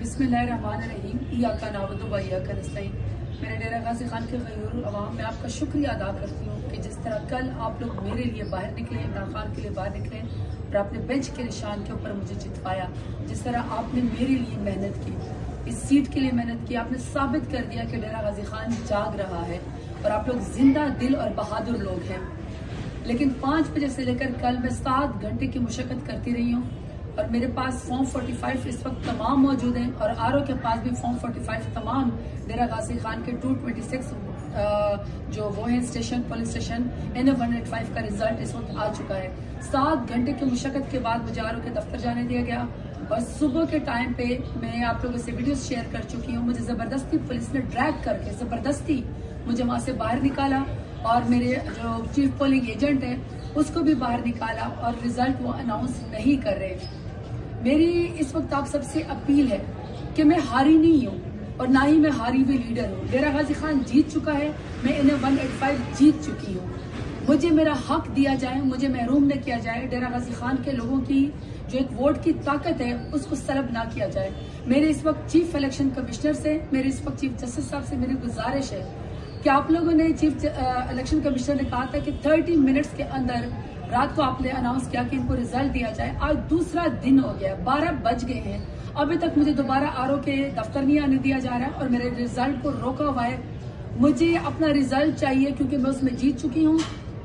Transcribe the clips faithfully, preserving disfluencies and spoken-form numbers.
बिस्मिल्लाहिर्रहमानिर्रहीम इय्याका नअबुदु व इय्याका नस्तईन। मेरे डेरा गाजी खान के गयूर अवाम में आपका शुक्रिया अदा करती हूँ कि जिस तरह कल आप लोग मेरे लिए बाहर निकले, इमरान खान के लिए बाहर निकले और आपने बेंच के निशान के ऊपर मुझे जितवाया। जिस तरह आपने मेरे लिए मेहनत की, इस सीट के लिए मेहनत की, आपने साबित कर दिया कि डेरा गाजी खान जाग रहा है और आप लोग जिंदा दिल और बहादुर लोग हैं। लेकिन पाँच बजे से लेकर कल मैं सात घंटे की मुशक्कत करती रही हूँ और मेरे पास फॉर्म पैंतालीस इस वक्त तमाम मौजूद हैं और आर ओ के पास भी फॉर्म पैंतालीस तमाम डेरा गाजी खान के दो सौ छब्बीस जो वो है station police station N F एक सौ पचासी का रिजल्ट इस वक्त आ चुका है। सात घंटे की मुशक्कत के बाद मुझे आर ओ के दफ्तर जाने दिया गया और सुबह के टाइम पे मैं आप लोगों से वीडियो शेयर कर चुकी हूँ। मुझे जबरदस्ती पुलिस ने ड्रैग करके जबरदस्ती मुझे वहां से बाहर निकाला और मेरे जो चीफ पोलिंग एजेंट है उसको भी बाहर निकाला और रिजल्ट वो अनाउंस नहीं कर रहे। मेरी इस वक्त आप सबसे अपील है कि मैं हारी नहीं हूँ और ना ही मैं हारी हुई लीडर हूँ। डेरा गाजी खान जीत चुका है, मैं इन्हें एक सौ पचासी जीत चुकी हूँ। मुझे मेरा हक दिया जाए, मुझे महरूम न किया जाए। डेरा गाजी खान के लोगों की जो एक वोट की ताकत है उसको सलब ना किया जाए। मेरे इस वक्त चीफ इलेक्शन कमिश्नर से, मेरे इस वक्त चीफ जस्टिस साहब से मेरी गुजारिश है कि आप लोगों ने, चीफ इलेक्शन कमिश्नर ने कहा था कि तीस मिनट्स के अंदर रात को आपने अनाउंस किया कि इनको रिजल्ट दिया जाए। आज दूसरा दिन हो गया, बारह बज गए हैं, अभी तक मुझे दोबारा आर ओ के दफ्तर नहीं आने दिया जा रहा है और मेरे रिजल्ट को रोका हुआ है। मुझे अपना रिजल्ट चाहिए क्योंकि मैं उसमें जीत चुकी हूँ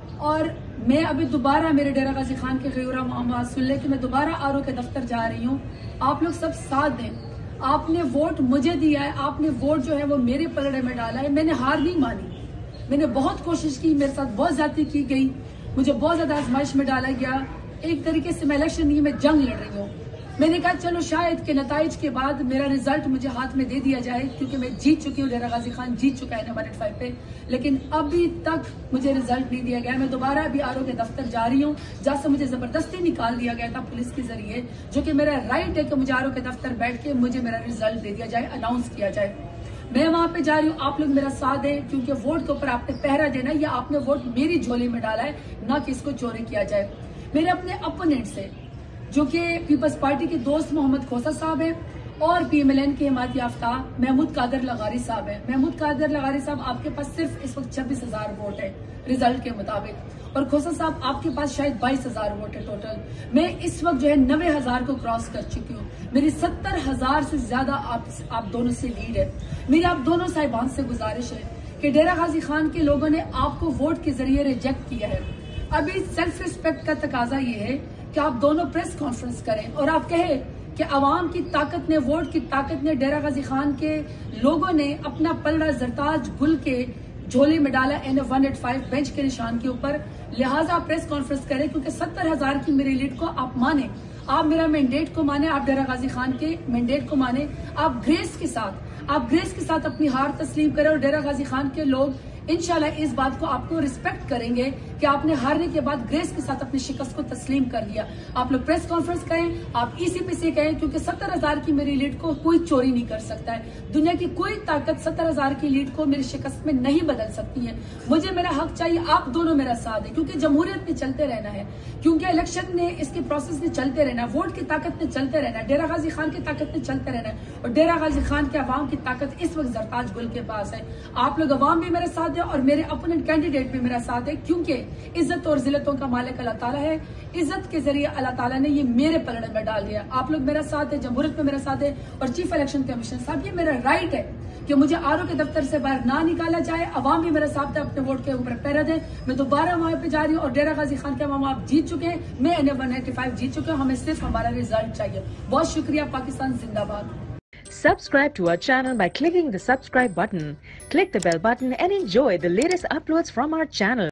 और मैं अभी दोबारा मेरे डेरा गाजी खान के गयूरा मामला सुन ले कि मैं दोबारा आर ओ के दफ्तर जा रही हूँ। आप लोग सब साथ दें। आपने वोट मुझे दिया है, आपने वोट जो है वो मेरे पलड़े में डाला है। मैंने हार नहीं मानी, मैंने बहुत कोशिश की, मेरे साथ बहुत ज्यादती की गई, मुझे बहुत ज्यादा आजमाइश में डाला गया। एक तरीके से मैं इलेक्शन नहीं, मैं जंग लड़ रही हूँ। मैंने कहा चलो शायद के नताइज के बाद मेरा रिजल्ट मुझे हाथ में दे दिया जाए क्योंकि मैं जीत चुकी हूँ, डेरा गाजी खान जीत चुका है नंबर फाइव पे, लेकिन अभी तक मुझे रिजल्ट नहीं दिया गया। मैं दोबारा अभी आर ओ के दफ्तर जा रही हूँ जहाँ से मुझे जबरदस्ती निकाल दिया गया था पुलिस के जरिए, जो कि मेरा राइट है कि मुझे आर ओ के दफ्तर बैठ के मुझे मेरा रिजल्ट दे दिया जाए, अनाउंस किया जाए। मैं वहां पे जा रही हूँ, आप लोग मेरा साथ दें क्योंकि वोट के ऊपर आपने पहरा देना, या आपने वोट मेरी झोली में डाला है, ना कि इसको चोरी किया जाए। मेरे अपने अपोनेंट से जो कि पीपल्स पार्टी के दोस्त मोहम्मद खोसा साहब हैं और पी एम एल एन के हिमायत याफ्ता महमूद कादर लगारी साहब हैं। महमूद कादर लगारी साहब आपके पास सिर्फ इस वक्त छब्बीस हजार वोट है रिजल्ट के मुताबिक और खोसा साहब आपके पास शायद बाईस हजार वोट है टोटल। मैं इस वक्त जो है नब्बे हजार को क्रॉस कर चुकी हूँ। मेरी सत्तर हजार से ज्यादा आप, आप दोनों से लीड है। मेरी आप दोनों साहिबान से गुजारिश है कि डेरा गाजी खान के लोगों ने आपको वोट के जरिए रिजेक्ट किया है। अभी सेल्फ रिस्पेक्ट का तकाजा ये है कि आप दोनों प्रेस कॉन्फ्रेंस करें और आप कहें कि अवाम की ताकत ने, वोट की ताकत ने, डेरा गाजी खान के लोगों ने अपना पलड़ा जरताज गुल के झोले में डाला एन एफ एक सौ पचासी बेंच के निशान के ऊपर। लिहाजा आप प्रेस कॉन्फ्रेंस करें क्योंकि सत्तर हजार की मेरी लीड को आप माने, आप मेरा मैंडेट को माने, आप डेरा गाजी खान के मैंडेट को माने, आप ग्रेस के साथ आप ग्रेस के साथ अपनी हार तस्लीम करें और डेरा गाजी खान के लोग इंशाल्लाह इस बात को आपको रिस्पेक्ट करेंगे कि आपने हारने के बाद ग्रेस के साथ अपनी शिकस्त को तस्लीम कर लिया। आप लोग प्रेस कॉन्फ्रेंस करें, आप ईसीपी से कहें क्योंकि सत्तर हजार की मेरी लीड को कोई चोरी नहीं कर सकता है। दुनिया की कोई ताकत सत्तर हजार की लीड को मेरी शिकस्त में नहीं बदल सकती है। मुझे मेरा हक चाहिए, आप दोनों मेरा साथ है क्योंकि जमहूरियत में चलते रहना है, क्योंकि इलेक्शन ने, इसके प्रोसेस में चलते रहना है, वोट की ताकत में चलते रहना है, डेरा गाजी खान की ताकत में चलते रहना है और डेरा गाजी खान के अवाम की ताकत इस वक्त जरताज गुल के पास है। आप लोग अवाम भी मेरे साथ है और मेरे अपोनेंट कैंडिडेट भी मेरा साथ है क्योंकि इज्जत और जिल्लतों का मालिक अल्लाह ताला है। इज्जत के जरिए अल्लाह ताला ने ये मेरे पलड़े में डाल दिया। आप लोग मेरा साथ है, जमहूरियत में मेरा साथ है और चीफ इलेक्शन कमिश्नर साहब, ये मेरा राइट है कि मुझे आर ओ के दफ्तर से बाहर ना निकाला जाए। अवाम भी मेरा साथ है, अपने वोट के ऊपर पहरा दे। मैं दोबारा वहां पे जा रही हूँ और डेरा गाजी खान के अवाम आप जीत चुके हैं, मैं एन एफ एक सौ पचासी जीत चुके हूँ। हमें सिर्फ हमारा रिजल्ट चाहिए। बहुत शुक्रिया। पाकिस्तान जिंदाबाद। Subscribe to our channel by clicking the subscribe button. Click the bell button and enjoy the latest uploads from our channel.